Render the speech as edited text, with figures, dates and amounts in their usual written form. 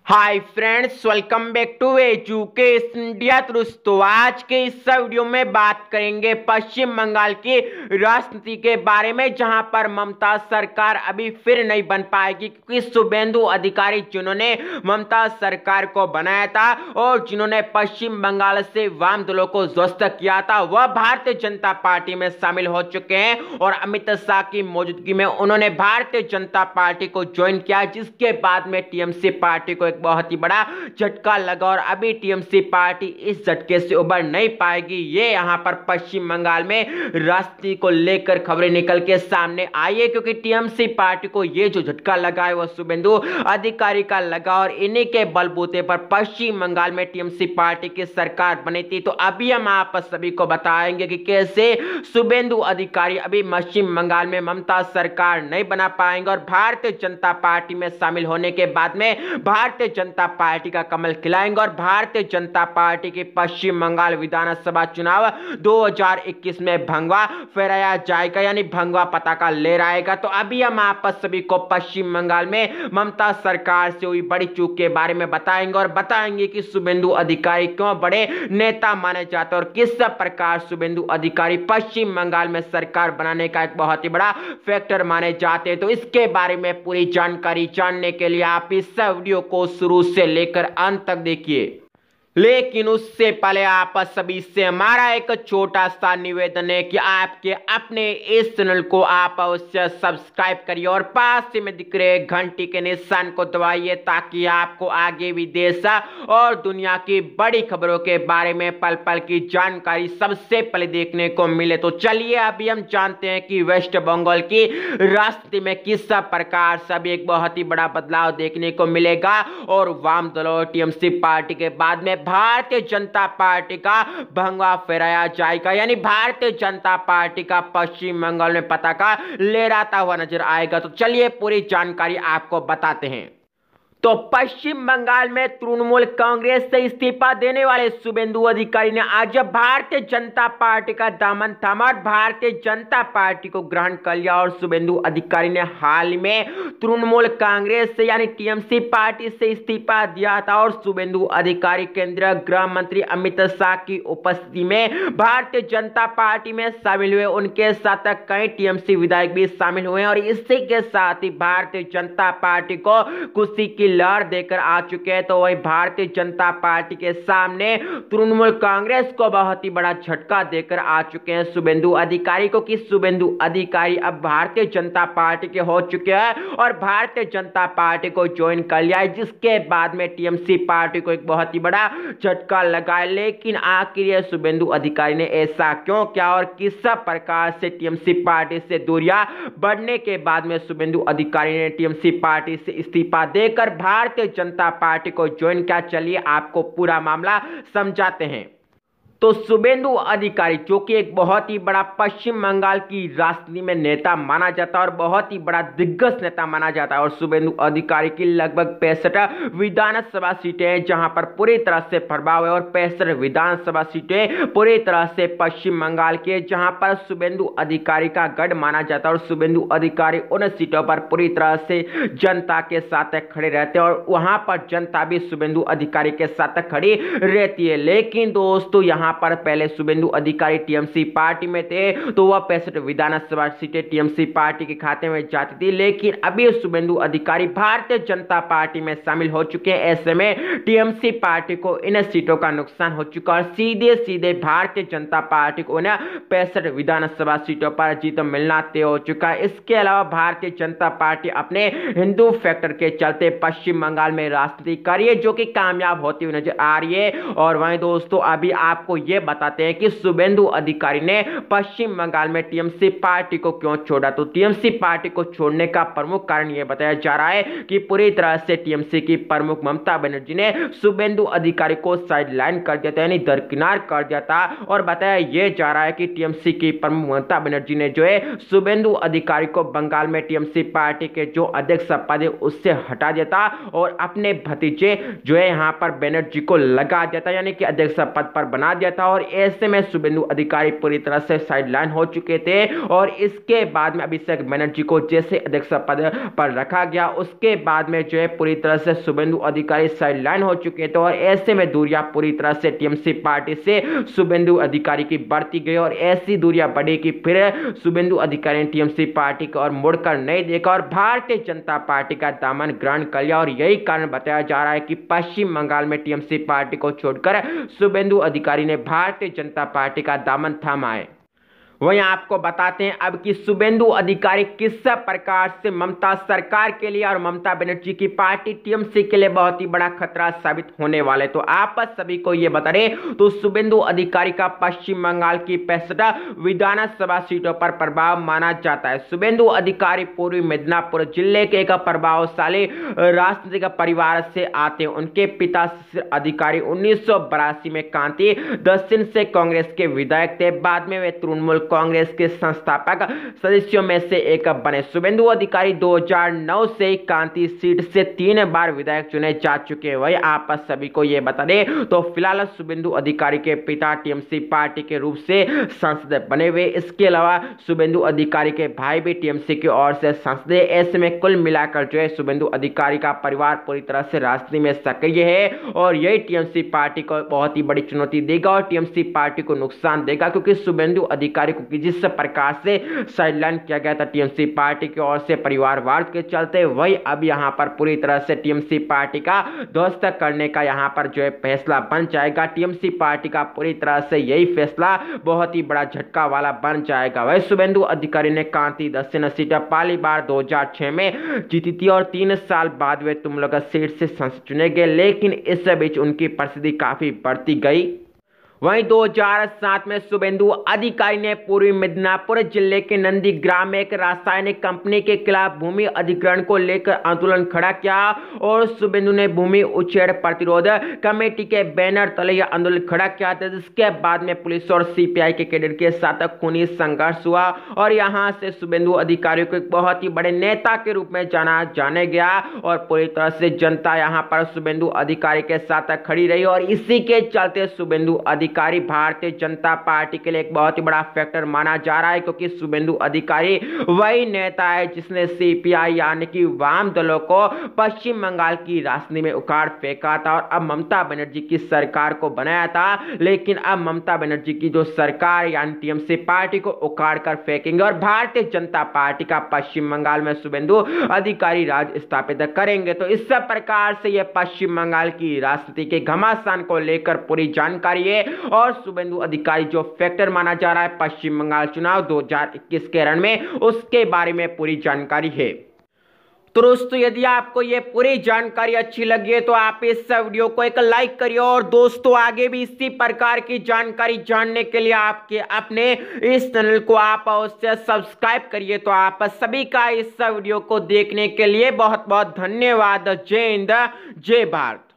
Hi friends, welcome back to education India. तो आज के इस वीडियो में बात करेंगे पश्चिम बंगाल की राजनीति के बारे में, जहां पर ममता सरकार अभी फिर नहीं बन पाएगी, क्योंकि शुभेंदु अधिकारी जिन्होंने ममता सरकार को बनाया था और जिन्होंने पश्चिम बंगाल से वाम दलों को ध्वस्त किया था, वह भारतीय जनता पार्टी में शामिल हो चुके हैं और अमित शाह की मौजूदगी में उन्होंने भारतीय जनता पार्टी को ज्वाइन किया, जिसके बाद में टीएमसी पार्टी को एक बहुत ही बड़ा झटका लगा और अभी टीएमसी पार्टी इस झटके से उबर नहीं पाएगी। ये यहां पर पश्चिम बंगाल में राजनीति को लेकर खबरें निकल के सामने आई है, क्योंकि टीएमसी पार्टी को ये जो झटका लगा है वह शुभेंदु अधिकारी का लगा और इन्हीं के बलबूते पर पश्चिम बंगाल में टीएमसी पार्टी की सरकार बनी थी। तो अभी हम आप सभी को बताएंगे कि कैसे शुभेंदु अधिकारी अभी पश्चिम बंगाल में ममता सरकार नहीं बना पाएंगे और भारतीय जनता पार्टी में शामिल होने के बाद में भारतीय जनता पार्टी का कमल खिलाएंगे और भारतीय जनता पार्टी की पश्चिम बंगाल विधानसभा चुनाव 2021 में भंगवा फहराया जाएगा, यानी भंगवा पताका लहराएगा। तो अभी हम आप सभी को पश्चिम बंगाल में ममता सरकार से हुई बड़ी चूक के बारे में बताएंगे और बताएंगे कि शुभेंदु अधिकारी क्यों बड़े नेता माने जाते हैं और किस प्रकार शुभेंदु अधिकारी पश्चिम बंगाल में सरकार बनाने का एक बहुत ही बड़ा फैक्टर माने जाते हैं। तो इसके बारे में पूरी जानकारी जानने के लिए आप इस वीडियो को शुरू से लेकर अंत तक देखिए। लेकिन उससे पहले आप सभी से हमारा एक छोटा सा निवेदन है कि आपके अपने इस चैनल को आप अवश्य सब्सक्राइब करिए और पास में दिख रहे घंटी के निशान को दबाइए, ताकि आपको आगे भी देश और दुनिया की बड़ी खबरों के बारे में पल पल की जानकारी सबसे पहले देखने को मिले। तो चलिए अभी हम जानते हैं कि वेस्ट बंगाल की राजनीति में किस प्रकार से अभी एक बहुत ही बड़ा बदलाव देखने को मिलेगा और वाम दलों टीएमसी पार्टी के बाद में भारतीय जनता पार्टी का भंगवा फहराया जाएगा, यानी भारतीय जनता पार्टी का पश्चिम बंगाल में पताका लहराता हुआ नजर आएगा। तो चलिए पूरी जानकारी आपको बताते हैं। तो पश्चिम बंगाल में तृणमूल कांग्रेस से इस्तीफा देने वाले शुभेंदु अधिकारी ने आज भारतीय जनता पार्टी का दामन थामा और भारतीय जनता पार्टी को ग्रहण कर लिया और शुभेंदु अधिकारी ने हाल में तृणमूल कांग्रेस से यानी टीएमसी पार्टी से इस्तीफा दिया था और शुभेंदु अधिकारी केंद्रीय गृह मंत्री अमित शाह की उपस्थिति में भारतीय जनता पार्टी में शामिल हुए। उनके साथ कई टीएमसी विधायक भी शामिल हुए और इसी के साथ ही भारतीय जनता पार्टी को खुशी की लहर देकर आ चुके हैं। तो वही भारतीय जनता पार्टी के सामने तृणमूल कांग्रेस को बहुत ही बड़ा झटका देकर आ चुके हैं शुभेंदु अधिकारी को, कि शुभेंदु अधिकारी अब भारतीय जनता पार्टी के हो चुके हैं और भारतीय जनता पार्टी को ज्वाइन कर लिया है, जिसके बाद में टीएमसी पार्टी को एक बहुत ही बड़ा झटका लगा है। लेकिन आखिर ये शुभेंदु अधिकारी ने ऐसा क्यों किया और किस प्रकार से टीएमसी पार्टी से दूरियां बढ़ने के बाद में शुभेंदु अधिकारी ने टीएमसी पार्टी से इस्तीफा देकर भारतीय जनता पार्टी को ज्वाइन किया, चलिए आपको पूरा मामला समझाते हैं। तो शुभेंदु अधिकारी जो कि एक बहुत ही बड़ा पश्चिम बंगाल की राजनीति में नेता माना जाता है और बहुत ही बड़ा दिग्गज नेता माना जाता है और शुभेंदु अधिकारी की लगभग 65 विधानसभा सीटें हैं, जहां पर पूरी तरह से प्रभाव है और 65 विधानसभा सीटें पूरी तरह से पश्चिम बंगाल की, जहां पर शुभेंदु अधिकारी का गढ़ माना जाता है और शुभेंदु अधिकारी उन सीटों पर पूरी तरह से जनता के साथ खड़े रहते हैं और वहां पर जनता भी शुभेंदु अधिकारी के साथ खड़ी रहती है। लेकिन दोस्तों यहाँ पर पहले शुभेंदु अधिकारी टीएमसी पार्टी में थे तो वह 65 विधानसभा सीटें टीएमसी पार्टी के खाते में जाती थी, लेकिन अभी शुभेंदु अधिकारी भारतीय जनता पार्टी में शामिल हो चुके हैं। ऐसे में टीएमसी पार्टी को इन सीटों का नुकसान हो चुका और सीधे सीधे भारतीय जनता पार्टी को 65 विधानसभा सीटों पर जीत मिलना तय हो चुका है। इसके अलावा भारतीय जनता पार्टी अपने हिंदू फैक्टर के चलते पश्चिम बंगाल में राजनीति कर रही है, जो कि कामयाब होती हुई नजर आ रही है। और वहीं दोस्तों अभी आपको ये बताते हैं कि शुभेंदु अधिकारी ने पश्चिम बंगाल में टीएमसी पार्टी को क्यों छोड़ा। तो टीएमसी पार्टी को छोड़ने का प्रमुख कारण यह बताया जा रहा है कि पूरी तरह से टीएमसी की प्रमुख ममता बनर्जी ने शुभेंदु अधिकारी को साइडलाइन कर दिया था, यानी दरकिनार कर दिया था और बताया यह जा रहा है कि टीएमसी की प्रमुख ममता बनर्जी ने जो है शुभेंदु अधिकारी को बंगाल में टीएमसी पार्टी के जो अध्यक्ष पद है उससे हटा दिया था और अपने भतीजे जो है यहाँ पर बनर्जी को लगा दिया था, यानी कि अध्यक्ष पद पर बना दिया गया था और ऐसे में शुभेंदु अधिकारी पूरी तरह से साइडलाइन हो चुके थे। और इसके बाद में अभिषेक बनर्जी को जैसे अध्यक्ष पद पर रखा गया, उसके बाद में जो है पूरी तरह से शुभेंदु अधिकारी साइडलाइन हो चुके थे और ऐसे में दूरियां पूरी तरह से टीएमसी पार्टी से शुभेंदु अधिकारी की बढ़ती गई और ऐसी दूरियां बढ़ी कि फिर शुभेंदु अधिकारी ने टीएमसी पार्टी को और मुड़कर नहीं देखा और भारतीय जनता पार्टी का दामन ग्रहण कर लिया। और यही कारण बताया जा रहा है कि पश्चिम बंगाल में टीएमसी पार्टी को छोड़कर शुभेंदु अधिकारी ने भारतीय जनता पार्टी का दामन थामा है। वहीं आपको बताते हैं अब कि शुभेंदु अधिकारी किस प्रकार से ममता सरकार के लिए और ममता बनर्जी की पार्टी टीएमसी के लिए बहुत ही बड़ा खतरा साबित होने वाले। तो आप सभी को यह बता दें तो शुभेंदु अधिकारी का पश्चिम बंगाल की 65 विधानसभा सीटों पर प्रभाव माना जाता है। शुभेंदु अधिकारी पूर्वी मिदनापुर जिले के एक प्रभावशाली राजनीतिक परिवार से आते हैं। उनके पिता अधिकारी 1982 में कांति दक्षिण से कांग्रेस के विधायक थे। बाद में वे तृणमूल कांग्रेस के संस्थापक सदस्यों में से एक बने। शुभेंदु अधिकारी 2009 से कांति सीट से 3 बार विधायक चुने जा चुके हैं। वही आप सभी को यह बता दें तो फिलहाल शुभेंदु अधिकारी के पिता टीएमसी पार्टी के रूप से सांसद बने हुए। इसके अलावा शुभेंदु अधिकारी के भाई भी टीएमसी की ओर से सांसद। ऐसे में कुल मिलाकर जो है शुभेंदु अधिकारी का परिवार पूरी तरह से राजनीति में सक्रिय है और यही टीएमसी पार्टी को बहुत ही बड़ी चुनौती देगा और टीएमसी पार्टी को नुकसान देगा, क्योंकि शुभेंदु अधिकारी कि जिस प्रकार से साइडलाइन किया गया था टीएमसी पार्टी की ओर से परिवारवाद के चलते, वही अब यहां पर पूरी तरह से टीएमसी पार्टी का ध्वस्त करने का यहां पर जो है फैसला बन जाएगा। टीएमसी पार्टी का पूरी तरह से यही फैसला बहुत ही बड़ा झटका वाला बन जाएगा। वही शुभेंदु अधिकारी ने कांति दक्षिण सीट पहली बार 2006 में जीती थी और 3 साल बाद वे तुम लोग सीट से सांसद चुने गए, लेकिन इस बीच उनकी प्रसिद्धि काफी बढ़ती गई। वहीं 2007 में शुभेंदु अधिकारी ने पूर्वी मिदनापुर जिले के नंदीग्राम में एक रासायनिक कंपनी के खिलाफ भूमि अधिग्रहण को लेकर आंदोलन खड़ा किया और शुभेंदु ने भूमि उच्छेद प्रतिरोध कमेटी के बैनर तले यह आंदोलन खड़ा किया था, जिसके बाद में पुलिस और सीपीआई के कैडर के साथ खूनी संघर्ष हुआ और यहां से शुभेंदु अधिकारी को एक बहुत ही बड़े नेता के रूप में जाने गया और पूरी तरह से जनता यहां पर शुभेंदु अधिकारी के साथ खड़ी रही और इसी के चलते शुभेंदु अधिकारी भारतीय जनता पार्टी के लिए एक बहुत ही बड़ा फैक्टर माना जा रहा है, क्योंकि शुभेंदु अधिकारी वही नेता है जिसने सीपीआई यानी कि वाम दलों को पश्चिम बंगाल की राजनीति में उखाड़ फेंका था और अब ममता बनर्जी की सरकार को बनाया था। लेकिन अब ममता बनर्जी की जो सरकार यानी टीएमसी पार्टी को उखाड़ कर फेंकेंगे और भारतीय जनता पार्टी का पश्चिम बंगाल में शुभेंदु अधिकारी राज स्थापित करेंगे। तो इस प्रकार से यह पश्चिम बंगाल की राजनीति के घमासान को लेकर पूरी जानकारी है और शुभेंदु अधिकारी जो फैक्टर माना जा रहा है पश्चिम बंगाल चुनाव 2021 के रण में, उसके बारे में पूरी जानकारी है। तो दोस्तों यदि आपको ये पूरी जानकारी अच्छी लगी है तो आप इस वीडियो को एक लाइक करिए और दोस्तों आगे भी इसी प्रकार की जानकारी जानने के लिए आपके अपने इस चैनल को आप अवश्य सब्सक्राइब करिए। तो आप सभी का इस वीडियो को देखने के लिए बहुत बहुत धन्यवाद। जय हिंद, जय भारत।